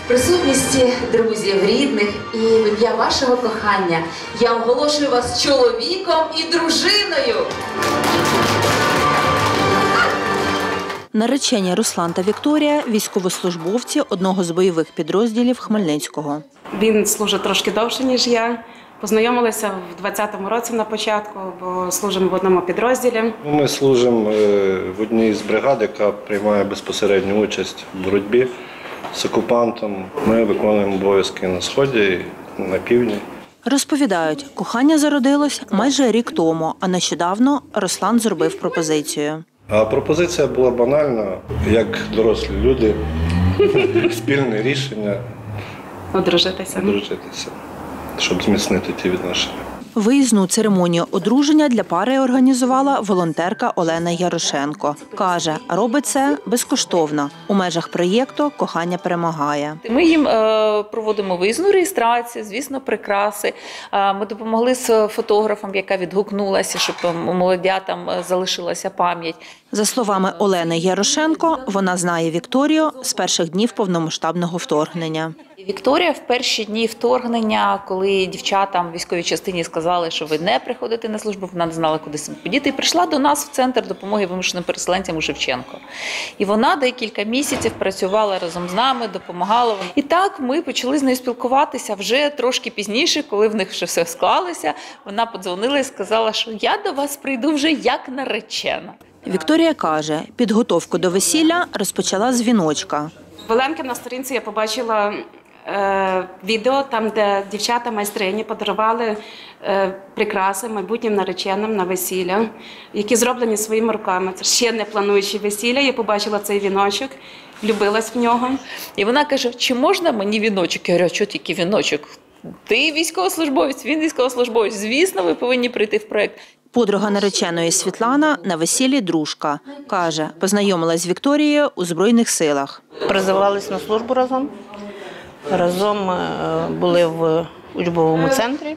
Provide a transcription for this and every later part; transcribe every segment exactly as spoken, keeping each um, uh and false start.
присутності друзів, рідних і в ім'я вашого кохання я оголошую вас чоловіком і дружиною. Наречені Руслан та Вікторія – військовослужбовці одного з бойових підрозділів Хмельницького. Він служить трошки довше, ніж я. Познайомилися в двадцятому році на початку, бо служимо в одному підрозділі. Ми служимо в одній з бригад, яка приймає безпосередню участь в боротьбі з окупантом. Ми виконуємо обов'язки на Сході і на півдні. Розповідають, кохання зародилось майже рік тому, а нещодавно Руслан зробив пропозицію. А пропозиція була банальна, як дорослі люди, спільне рішення Одружитися. одружитися, щоб зміцнити ті відношення. Виїзну церемонію одруження для пари організувала волонтерка Олена Ярошенко. Каже, робить це безкоштовно. У межах проєкту «Кохання перемагає». Ми їм проводимо виїзну реєстрацію, звісно, прикраси. Ми допомогли з фотографом, яка відгукнулася, щоб у молодятам залишилася пам'ять. За словами Олени Ярошенко, вона знає Вікторію з перших днів повномасштабного вторгнення. Вікторія в перші дні вторгнення, коли дівчатам в військовій частині сказали, що ви не приходите на службу, вона не знала, куди себе подіти, і прийшла до нас в Центр допомоги вимушеним переселенцям у Шевченко. І вона декілька місяців працювала разом з нами, допомагала. І так ми почали з нею спілкуватися вже трошки пізніше, коли в них вже все склалося. Вона подзвонила і сказала, що я до вас прийду вже як наречена. Вікторія каже, підготовку до весілля розпочала з віночка. В Оленки на сторінці я побачила е, відео, там, де дівчата-майстрині подарували е, прикраси майбутнім нареченим на весілля, які зроблені своїми руками. Це ще не плануючи весілля, я побачила цей віночок, влюбилась в нього. І вона каже, чи можна мені віночок? Я говорю, що тільки віночок? Ти військовослужбовець, він військовослужбовець. Звісно, ви повинні прийти в проєкт. Подруга нареченої Світлана на весіллі дружка. Каже, познайомилась з Вікторією у Збройних силах. Призивалися на службу разом. Разом були в учбовому центрі.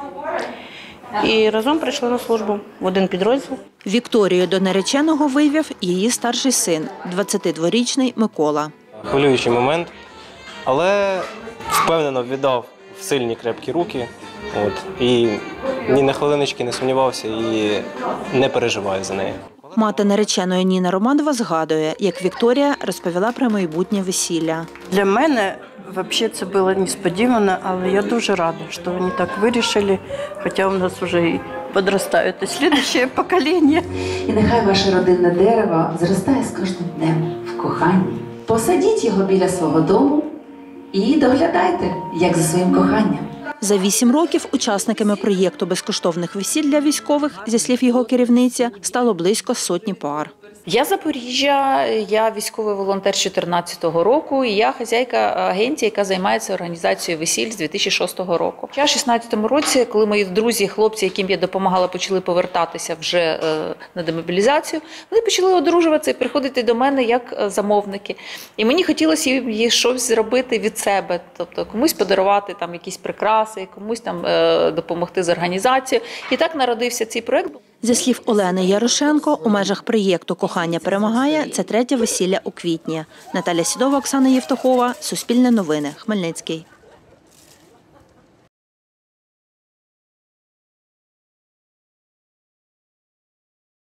І разом прийшли на службу в один підрозділ. Вікторію до нареченого вивів її старший син, двадцятидворічний Микола. Хвилюючий момент, але впевнено віддав в сильні крепкі руки. От, і ні на хвилиночки не сумнівався і не переживаю за неї. Мати нареченої Ніна Романова згадує, як Вікторія розповіла про майбутнє весілля. Для мене взагалі це було несподівано, але я дуже рада, що вони так вирішили, хоча у нас вже і підростають слідуюче покоління. І нехай ваше родинне дерево зростає з кожним днем в коханні. Посадіть його біля свого дому і доглядайте, як за своїм коханням. За вісім років учасниками проєкту безкоштовних весіль для військових, зі слів його керівниці, стало близько сотні пар. Я з Запоріжжя, я військовий волонтер з дві тисячі чотирнадцятого року, і я хазяйка агенції, яка займається організацією весіль з дві тисячі шостого року. У дві тисячі шістнадцятому році, коли мої друзі, хлопці, яким я допомагала, почали повертатися вже на демобілізацію, вони почали одружуватися і приходити до мене як замовники. І мені хотілося їм щось зробити від себе, тобто комусь подарувати там якісь прикраси, комусь там допомогти з організацією. І так народився цей проєкт. Зі слів Олени Ярошенко, у межах проєкту «Кохання перемагає» це третє весілля у квітні. Наталя Сідова, Оксана Євтухова, Суспільне новини, Хмельницький.